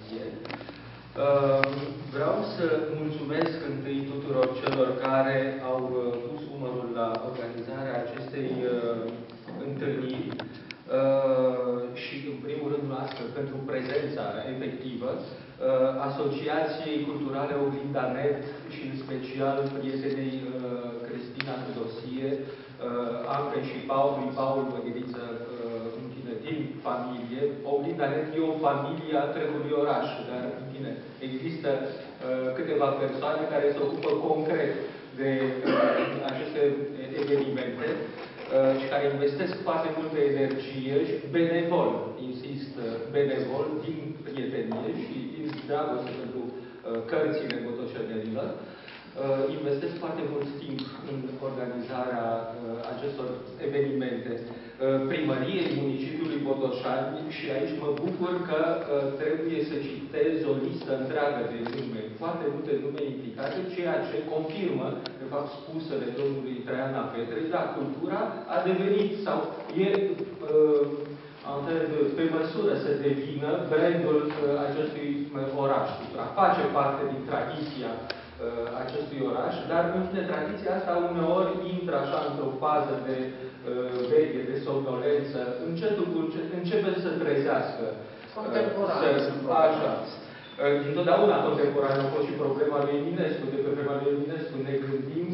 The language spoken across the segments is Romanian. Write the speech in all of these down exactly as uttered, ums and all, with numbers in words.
decizie. Vreau să mulțumesc întâi tuturor celor care au pus umărul la organizarea acestei întâlniri și, în primul rând, noastră, pentru prezența efectivă, Asociației Culturale Oglinda Net și, în special, prietenei Cristina Tudosie, Anca și Paul, lui Paul Văgheriță, în fine, din familie. Oglinda Net e o familie a întregului oraș, dar, în fine, există câteva persoane care se ocupă concret de aceste evenimente și care investesc foarte multă energie și benevol, insist, benevol, din prietenie și din dragoste pentru cărțile botoșănerilor, investesc foarte mult timp în organizarea acestor evenimente. Primăriei municipiului Botoșani, și aici mă bucur că trebuie să citez o listă întreagă de nume, foarte multe nume implicate, ceea ce confirmă, de fapt, spusele domnului Traiana Petre, da, cultura a devenit, sau e pe măsură să devină brandul acestui oraș. Cultura face parte din tradiția acestui oraș, dar, în fine, tradiția asta uneori intră așa într-o fază de veche, de somnolență, încetul cu încet, începe să se trezească. Contemporan. Așa. Dintotdeauna contemporan a fost și problema lui Eminescu. De pe vremea lui Eminescu ne gândim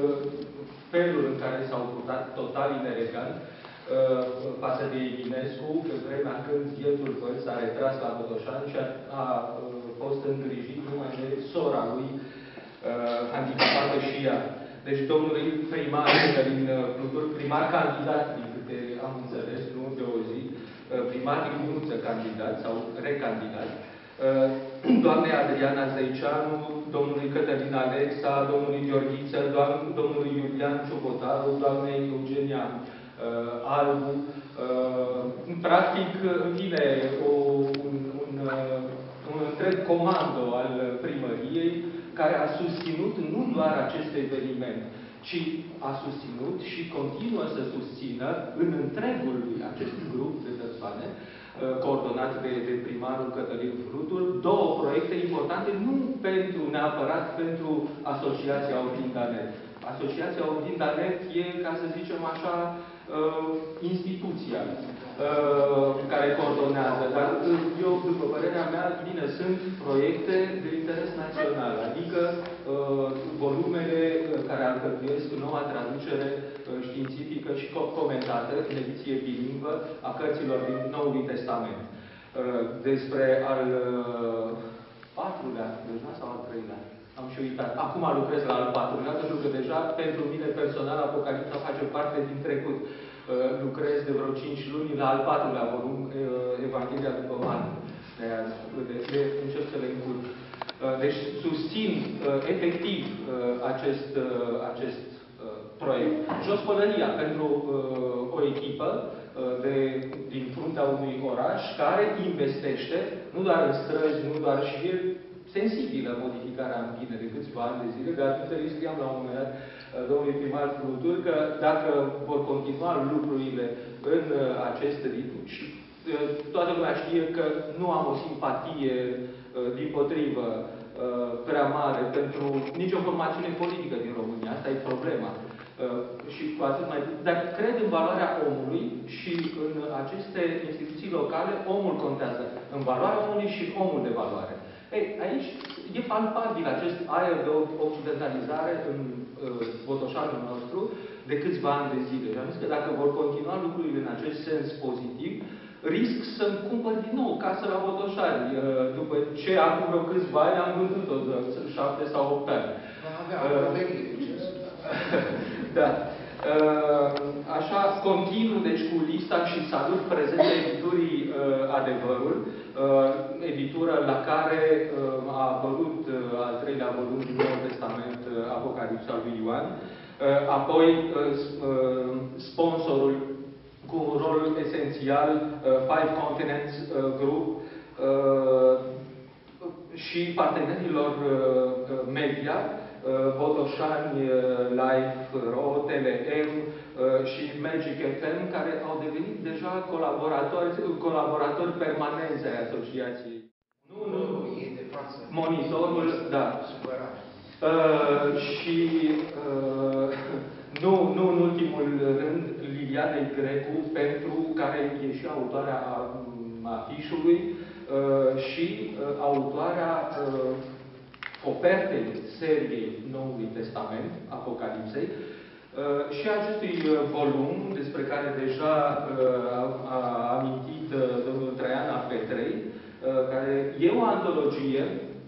felul în care s-au purtat total inelegant față de Eminescu, pe vremea când bietul băl s-a retras la Botoșani și a, a fost îngrijit numai de sora lui, handicapată și ea. Deci domnului primar, din Plutur, primar candidat, din câte am înțeles, nu de o zi, primar din Nuță candidat sau recandidat, doamnei Adriana Zăiceanu, domnului Cătălin Alexa, domnului Gheorghiță, domnului Iulian Ciobotaru, doamnei Eugenia Albu, practic, în fine, o, un, un, un întreg comando al primăriei care a susținut nu doar acest eveniment, ci a susținut și continuă să susțină în întregul lui acest grup de persoane, coordonat de, de primarul Cătălin Frutul, două proiecte importante, nu pentru neapărat pentru Asociația Oglinda Net. Asociația Oglinda Net e, ca să zicem așa, instituția care coordonează, dar eu, după părerea mea, bine, sunt proiecte de interes național, adică volumele care alcătuiesc noua traducere științifică și comentată în ediție bilingvă a cărților din Noului Testament. Despre al patrulea, deja sau al treilea? Am și uitat. Acum lucrez la al patrulea, pentru că deja, pentru mine personal, Apocalipsa face parte din trecut. Lucrez de vreo cinci luni la al patrulea volum, Evanghelia după Marcu. De, de, încerc să le încurc. Deci susțin efectiv acest, acest proiect. Jospălăria pentru o echipă de, din fruntea unui oraș care investește, nu doar în străzi, nu doar și e sensibilă modificarea în bine de câțiva ani de zile, de altfel îi scriam la un moment dat domnului primar Plutur că dacă vor continua lucrurile în acest ritm și toată lumea știe că nu am o simpatie dimpotrivă prea mare pentru nicio formațiune politică din România, asta e problema. Și cu atât mai dar cred în valoarea omului și în aceste instituții locale omul contează. În valoarea omului și omul de valoare. Ei, aici e palpabil acest aer de occidentalizare în uh, Botoșanul nostru de câțiva ani de zile. Și am zis că dacă vor continua lucrurile în acest sens pozitiv, risc să-mi cumpăr din nou casă la Botoșani, uh, după ce acum vreo câțiva ani am vândut-o de șapte sau opt ani. Da. Așa, continuu, deci, cu lista și salut prezența editurii Adevărul, editură la care a apărut al treilea volum din Noul Testament, Apocalipsa lui Ioan, apoi sponsorul cu un rol esențial, Five Continents Group, și partenerilor media, Botoșani Live punct ro, T L M și Magic F M, care au devenit deja colaboratori, colaboratori permanenți ai asociației. Nu în Monitorul, da. Uh, și uh, nu, nu în ultimul rând, Lilianei Grecu, pentru care e și autoarea afișului uh, și uh, autoarea uh, ofertei seriei Noului Testament, Apocalipsei, uh, și acestui volum, despre care deja uh, a amintit uh, domnul Traiana Petrei, uh, care e o antologie.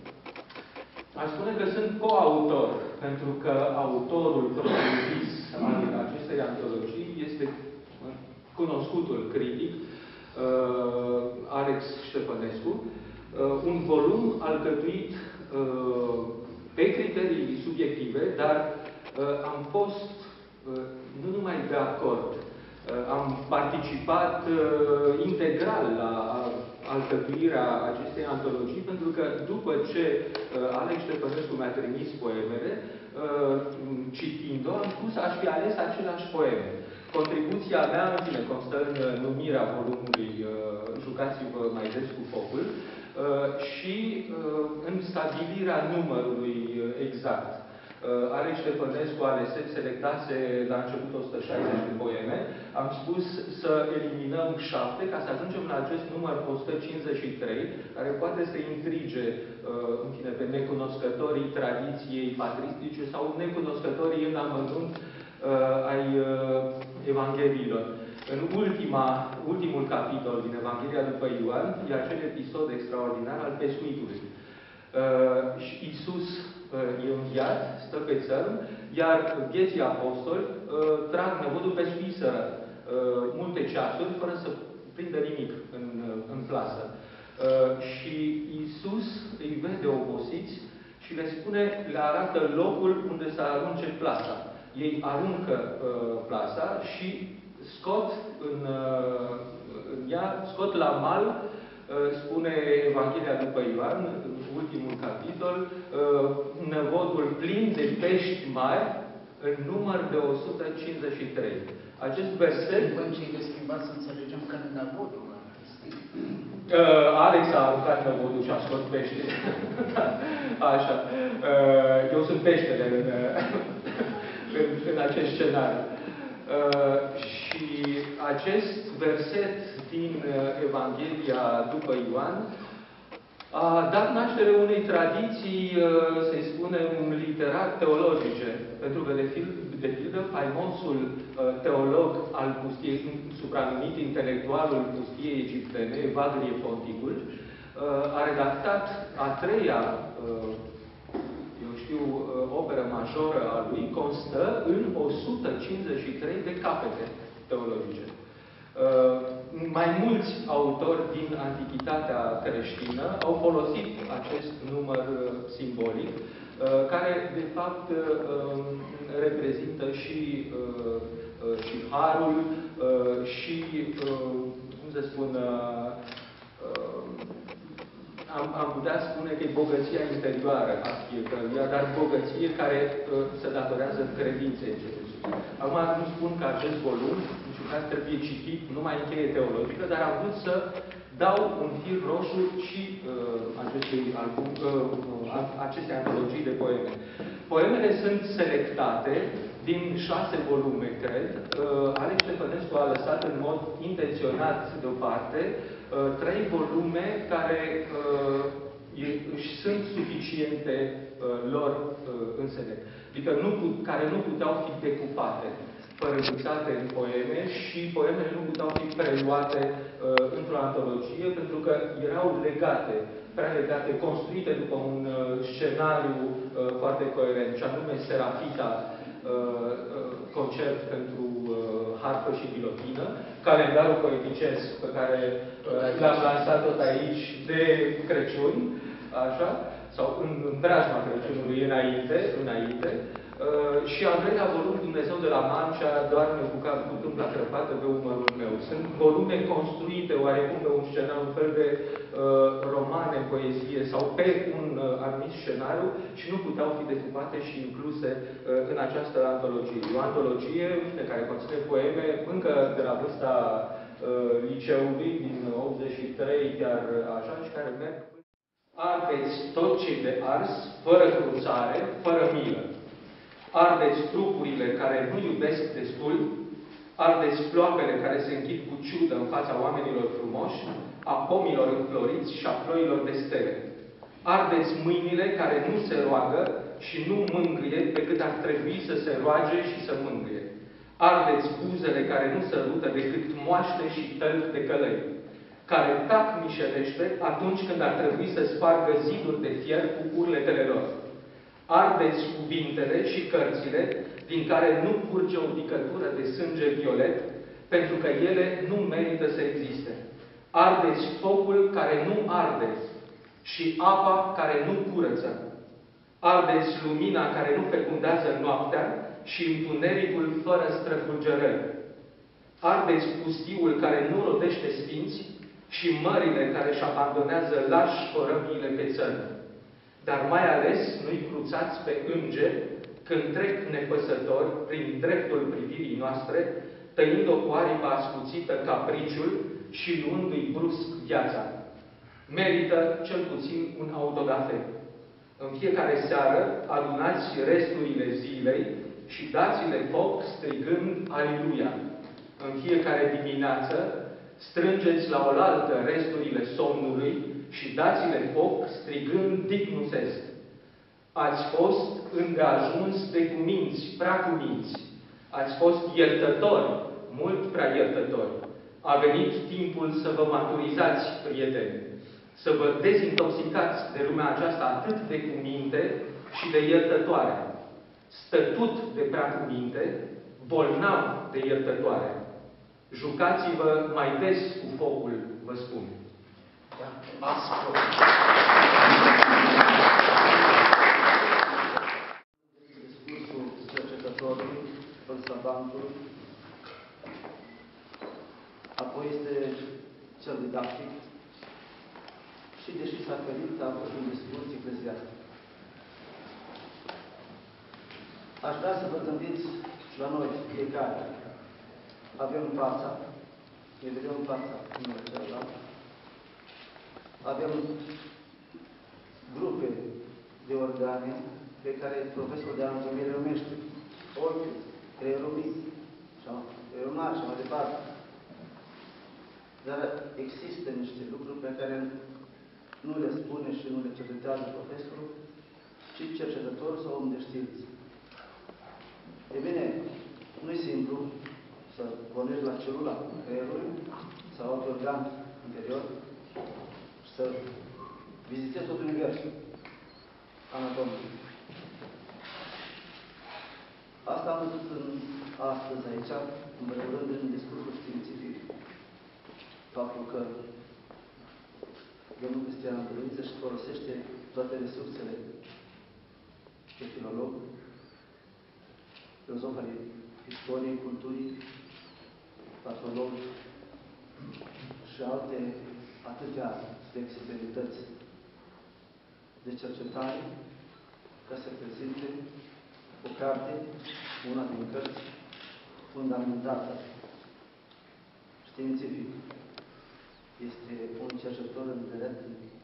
Aș spune că sunt coautor, pentru că autorul propriu-zis al acestei antologii este cunoscutul critic, uh, Alex Ștefănescu, uh, un volum alcătuit uh, pe criterii subiective, dar uh, am fost uh, nu numai de acord, uh, am participat uh, integral la alcătuirea acestei antologii, pentru că după ce uh, Alex Ștefănescu mi-a trimis poemele, uh, citind-o, am spus, aș fi ales aceleași poeme. Contribuția mea, în fine, constă în numirea volumului uh, Jucați-vă mai des cu focul uh, și uh, în stabilirea numărului uh, exact. Uh, Alex Ștefănescu alese, selectase la început o sută șaizeci de poeme. Am spus să eliminăm șapte ca să ajungem la acest număr o sută cincizeci și trei, care poate să intrige, uh, în fine, pe necunoscătorii tradiției patristice sau necunoscătorii în amănunt uh, ai uh, Evangheliilor. În ultima, ultimul capitol din Evanghelia după Ioan e acel episod extraordinar al pescuitului. Uh, și Iisus uh, e înviat, stă pe țărm, iar vieții apostoli uh, trag năvodul, pescuiseră uh, multe ceasuri, fără să prindă nimic în, în plasă. Uh, și Iisus îi vede obosiți și le spune, le arată locul unde să arunce plasa. Ei aruncă uh, plasa și scot în, uh, în ea, scot la mal, spune Evanghelia după Ioan, ultimul capitol, năvodul plin de pești mari, în număr de o sută cincizeci și trei. Acest verset... Schimbăm ce e schimbat să înțelegem că năvodul ăla este. Alex a aruncat năvodul și a scos pește. Așa. Eu sunt peștele în, în, în acest scenariu. Și acest verset din Evanghelia după Ioan a dat naștere unei tradiții, să-i spunem, literar-teologice. Pentru că, de, fil, de pildă, faimosul teolog al pustiei, supranumit intelectualul pustiei egiptene, Evagrie Ponticul, a redactat a treia, eu știu, operă majoră a lui, constă în o sută cincizeci și trei de capete teologice. Uh, mai mulți autori din Antichitatea creștină au folosit acest număr uh, simbolic, uh, care, de fapt, uh, reprezintă și, uh, uh, și harul uh, și, uh, cum să spun, uh, uh, am, am putea spune că e bogăția interioară a fiecăruia, dar bogăție care uh, se datorează credinței în Iisus. Acum nu spun că acest volum, niciun caz, trebuie citit numai în cheie teologică, dar am vrut să dau un fir roșu și uh, acestui album, uh, acestei antologii de poeme. Poemele sunt selectate din șase volume, cred. Uh, Alex Ștefănescu a lăsat în mod intenționat deoparte uh, trei volume care uh, își sunt suficiente uh, lor uh, însele. Adică nu, care nu puteau fi decupate, părăguțate în poeme și poemele nu puteau fi preluate uh, într-o antologie pentru că erau legate, prea legate, construite după un uh, scenariu uh, foarte coerent, și anume Serafita, uh, uh, concert pentru uh, harfă și pilotină, calendarul poeticesc pe care uh, l-am lansat tot aici de Crăciun, așa, sau în, în preajma Crăciunului înainte, înainte. Uh, și al treilea volum, Dumnezeu de la Mancea, doarme cu cap cu tâmpla crăpată pe umărul meu. Sunt volume construite oarecum pe un scenariu, un fel de uh, romane, poezie sau pe un uh, anumit scenariu și nu puteau fi decupate și incluse uh, în această antologie. E o antologie de care conține poeme încă de la vârsta uh, liceului, din optzeci și trei, chiar așa, și care merg. Ardeți tot ce de ars, fără cruțare, fără milă. Ardeți trupurile care nu iubesc destul, ardeți ploapele care se închid cu ciudă în fața oamenilor frumoși, a pomilor înfloriți și a ploilor de stele. Ardeți mâinile care nu se roagă și nu mângâie pe cât ar trebui să se roage și să mângâie. Ardeți buzele care nu sărută decât moaște și tălpi de călăi, care tac mișelește atunci când ar trebui să spargă ziduri de fier cu urletele lor. Ardeți cuvintele și cărțile din care nu curge o picătură de sânge violet, pentru că ele nu merită să existe. Ardeți focul care nu arde și apa care nu curăță. Ardeți lumina care nu fecundează noaptea și întunericul fără străfulgerări. Ardeți pustiul care nu rodește sfinți și mările care își abandonează lași corăbiile pe țărm. Dar mai ales nu-i cruțați pe îngeri când trec nepăsători prin dreptul privirii noastre, tăind-o cu aripa ascuțită capriciul și luându-i brusc viața. Merită cel puțin un autodafe. În fiecare seară adunați resturile zilei și dați-le foc strigând Aliluia. În fiecare dimineață strângeți la oaltă resturile somnului și dați-le foc strigând Dignus est. Ați fost îndeajuns de cuminți, prea cuminți. Ați fost iertători, mult prea iertători. A venit timpul să vă maturizați, prieteni, să vă dezintoxicați de lumea aceasta atât de cuminte și de iertătoare. Stătut de prea cuminte, bolnav de iertătoare. Jucați-vă mai des cu focul, vă spun. Aspru. Discursul cercetătorului, Sabantul, apoi este cel didactic și, deși s-a ferit, a fost un discurs ecleziastic. Aș vrea să vă gândiți la noi, fiecare. Avem fața, ne vedem fața unul celălalt. Avem grupe de organe pe care profesorul de anatomie le numește ochiul, creierul mic, creierul mare și mai departe. Dar există niște lucruri pe care nu le spune și nu le cercetează profesorul, ci cercetător sau om de știință. E bine, nu e simplu să pornești la celula creierului sau alt organ interior și să vizitezi tot universul anatomic. Asta am văzut în, astăzi aici, în primul rând, în discursul științific. Faptul că domnul Cristian Bălâniță își folosește toate resursele de filolog, filozof al istoriei, culturii, patolog și alte atâtea flexibilități de cercetare ca să prezinte o carte, una din cărți fundamentată științific. Este un cercetător înțelept,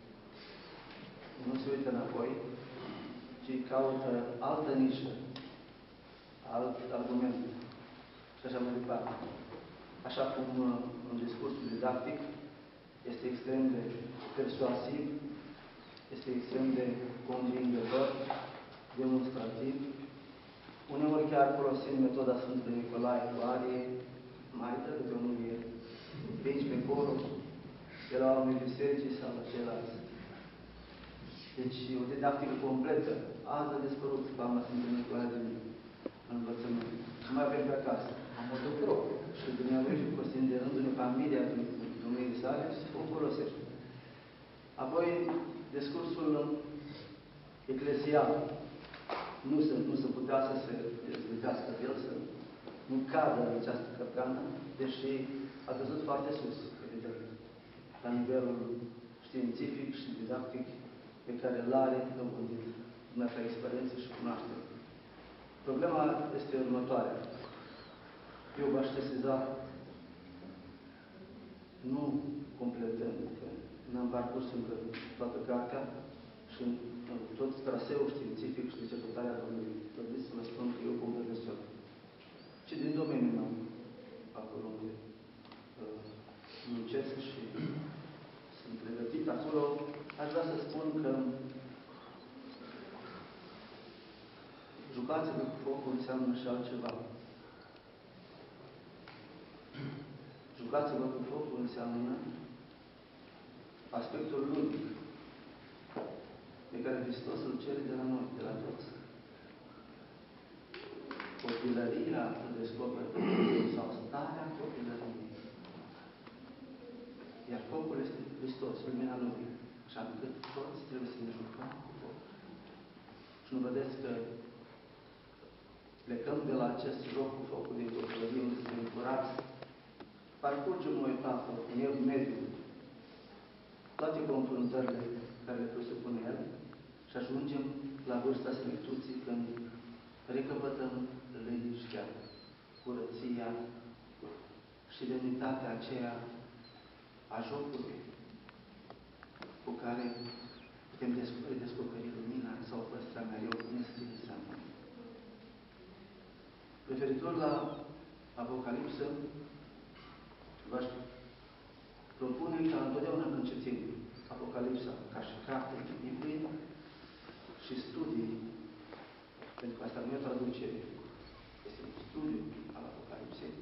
nu se uită înapoi, ci caută altă nișă, alt argument și așa mai departe. Așa cum în discursul didactic este extrem de persuasiv, este extrem de convingător, demonstrativ, uneori chiar folosind metoda Sfântului Nicolae cu arie, mai dă câte o nulie, pe aici, pe acolo, de la unui bisericii sau la ceilalți. Deci, o didactică completă. Azi a dispărut faima Sfântului Nicolae din învățământ. Nu mai avem pe acasă. Am o lucru. Și dumneavoastră și Costin de rândul familia Dumnezeu sale și o folosește. Apoi, discursul eclesial. Nu se, nu se putea să se dezvățească pe el, să nu cadă în această căpcană, deși a căzut foarte sus, evident, la nivelul științific și didactic pe care îl are dobândit dumneavoastră experiență și cunoaștere. Problema este următoarea. Eu v-aș sesiza nu completând, că n-am parcurs încă toată cartea și în tot traseul științific și de cercetarea domnului. Trebuie să vă spun că eu cum profesor, ci din domeniul meu, acolo unde uh, muncesc și sunt pregătit acolo, aș vrea să spun că jucați-vă cu focul înseamnă și altceva. Jucați-vă cu focul înseamnă aspectul ludic pe care Hristos îl cere de la noi, de la toți. Copilăria îl descoperă sau starea copilăriei. Iar focul este Hristos, lumina lumii. Așa încât toți trebuie să ne jucăm cu focul. Și nu vedeți că plecăm de la acest joc cu focul din copilărie, unde suntem curați, parcurgem o etapă, un mediu, toate confruntările care le presupune el și ajungem la vârsta selectuții când recăpătăm liniștea, curăția și demnitatea aceea a jocului cu care putem descoperi, descoperi lumina sau păstra mereu nestinsă. Referitor la Apocalipsă, v-aș propune ca întotdeauna când citim Apocalipsa ca și carte de Biblie și studii, pentru că asta nu e o traducere, este un studiu al Apocalipsei,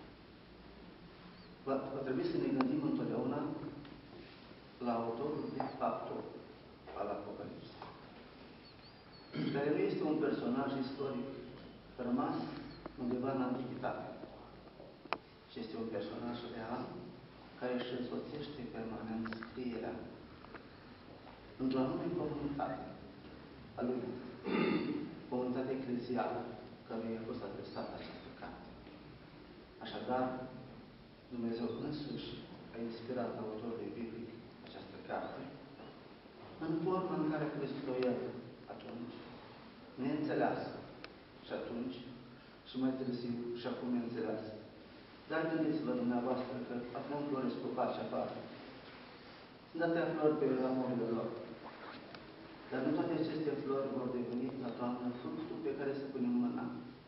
va, va trebui să ne gândim întotdeauna la autorul de facto al Apocalipsei, care nu este un personaj istoric rămas undeva în antichitate, ci este un personaj real care își însoțește permanent scrierea într-o anume comunitate a lui, comunitate eclezială, căruia a fost adresată această carte. Așadar, Dumnezeu însuși a inspirat autorului biblic această carte în forma în care a crezut-o el atunci, neînțeleasă și atunci și mai târziu și acum neînțeleasă. Dar gândiți-vă dumneavoastră că acum floresc copaci afară. Sunt atâtea flori pe ramurile lor. Dar nu toate aceste flori vor deveni la toamnă fructul pe care să punem mâna.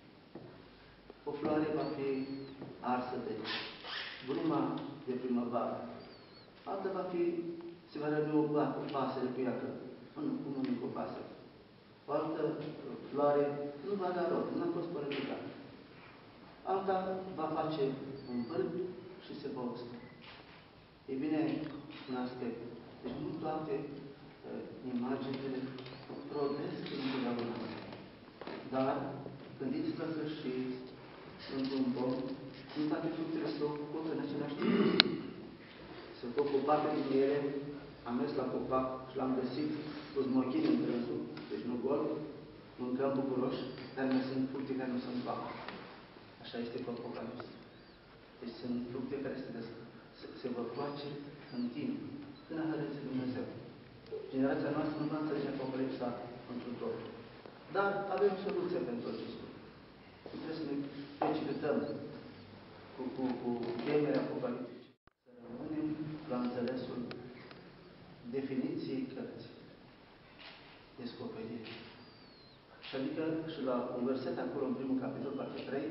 O floare va fi arsă de bruma de primăvară. Alta va fi, se va răni o pasăre cu ea, că nu, cum nu cu o pasăre. O altă floare nu va da rod, nu a fost părămicată. Alta va face un vârf și se va usca. E bine, un aspect. Deci nu toate uh, imaginile rodesc întotdeauna. Dar, gândiți-vă că și într-un pom, nu toate fructele se ocupă în același timp. Se ocupă parte din ele, am mers la copac și l-am găsit cu smochini în trânsul, deci nu gol, mâncăm bucuroși, dar nu sunt fructe care nu sunt vacă. Așa este cu Apocalipsa. Deci sunt fructe care se, se, se vor face în timp, când a hărățit Dumnezeu. Generația noastră nu va înțelege Apocalipsa într-un tot. Dar avem soluție pentru acest lucru. Nu trebuie să ne precipităm cu, cu, cu temere apocaliptice. Să rămânem la înțelesul definiției cărții. Descoperire. Și adică și la un verset acolo, în primul capitol, partea trei,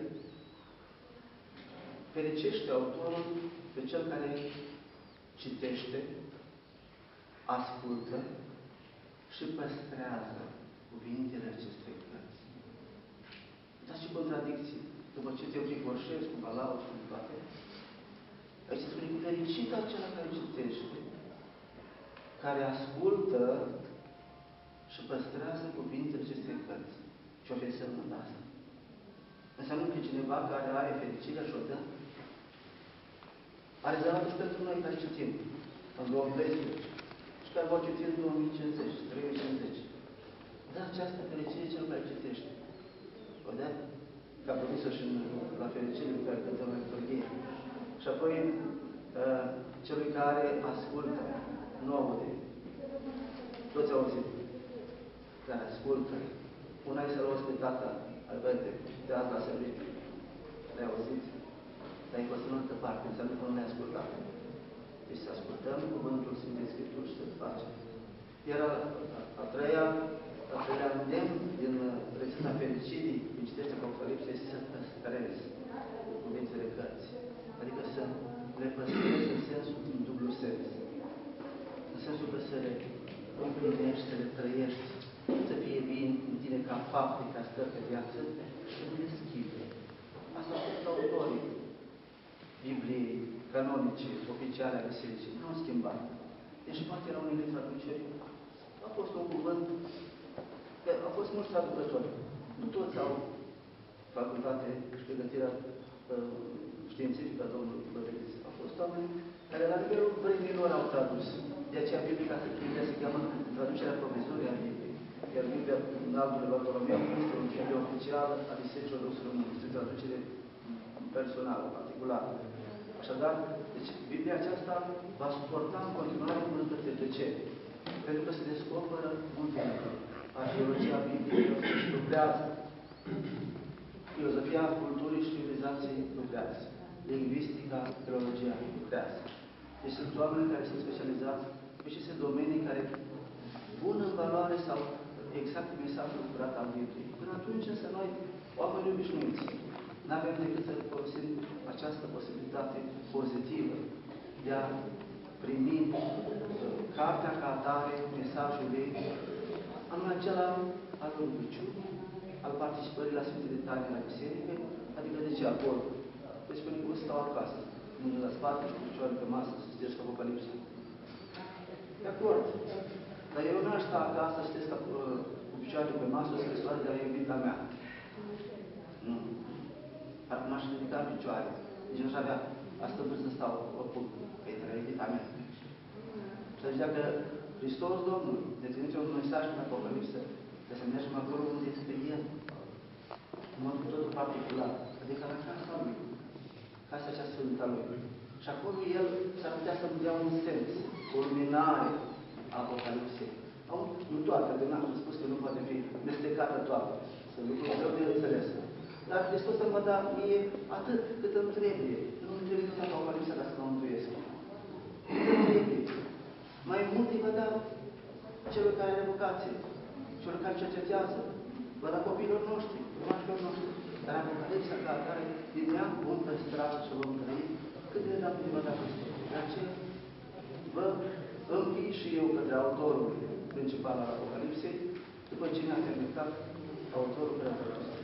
fericește autorul pe cel care citește, ascultă și păstrează cuvintele acestei cărți. Dar și contradicții. După ce te pricoșezi cu balauri și cu toate, aici se spune că fericit acela care citește, care ascultă și păstrează cuvintele acestei cărți. Și o fi însemnând asta. Înseamnă că cineva care are fericirea și o dă, are rezervat și pentru noi care citim în două mii treisprezece și care vor citi în două mii cincizeci, trei mii cincizeci. Dar această fericire cel care citește. Vedea? Ca produsă și la fericire pe care cântăm în liturghie. Și apoi uh, celui care ascultă, nu aude. Toți auzit. Care ascultă. Una e să-l auzi pe tata, Alberto, de asta a servit. Le-ai auzit? Dar e fost în altă parte, înseamnă că nu le-ai ascultat. Deci să ascultăm cuvântul Sfintei Scripturi și să-l facem. Iar a, a, a treia, a treia îndemn din rețeta fericirii, din citește Apocalipsa, este să păstrezi cuvintele cărții. Adică să le păstrezi în sensul, în dublu sens. În sensul că să le împlinești, să le trăiești, să fie bine în tine ca fapte, ca stări pe viață, să nu le schimbe. Asta a fost autorii Bibliei canonice, oficiale a Bisericii. Nu au schimbat. Deci poate la unele traduceri a fost un cuvânt, că au fost mulți traducători. Nu toți au facultate și pregătirea uh, științifică a domnului Bădăliț. Au fost oameni care la nivelul vremilor au tradus. De aceea Biblia, Biblia se cheamă traducerea provizorie a Bibliei. Iar Biblia, în altul Bartolomeu, este o Biblie oficială a Bisericii Ortodoxe Române. Este o traducere personală, particulară. Așadar, deci Biblia aceasta va suporta în continuare până către tăcere. Pentru că se descoperă multe lucruri. Arheologia Bibliei lucrează. Filozofia culturii și civilizației lucrează. Lingvistica, teologia lucrează. Deci sunt oameni care sunt specializați pe aceste domenii care pun în valoare sau exact mesajul curat al Bibliei. Până atunci însă noi, oameni obișnuiți, nu avem decât să folosim această posibilitate pozitivă de a primi cartea ca atare, mesajul ei, anume acela al rugăciunii, al participării la Sfintele Taine la Biserică, adică de ce acolo? Deci spune că stau acasă, mâine la spate și cu picioare pe masă, să citesc Apocalipsa. De acord. Dar eu nu aș sta acasă să citesc cu picioare pe masă o scrisoare de la iubita mea. Nu. Parcă m-aș ridica în picioare. Deci nu aș avea asta să stau oricum, că e de la iubita mea. Și zicea că Hristos Domnul ne trimite un mesaj în Apocalipsă, că să mergem acolo unde este El, în mod cu totul particular, adică la casa Lui, casa cea sfântă a Lui. Și acolo El s-ar putea să-mi dea un sens, o luminare a Apocalipsei. Nu toată, că n-am spus că nu poate fi mestecată toată, să lucruri greu de înțeles. Dar Hristos să mă da mie atât cât îmi trebuie. Nu îmi trebuie tot Apocalipsa ca să mă mântuiesc. Nu trebuie. Mai mult îi vă da celor care are vocație, celor care cercetează, vă da copiilor noștri, urmașilor noștri. Dar Apocalipsa ca atare, din ea vom păstra și vom trăi cât de dată îi vă da Hristos. De aceea vă învii și eu către autorul principal al Apocalipsei, după ce ne-a terminat autorul care a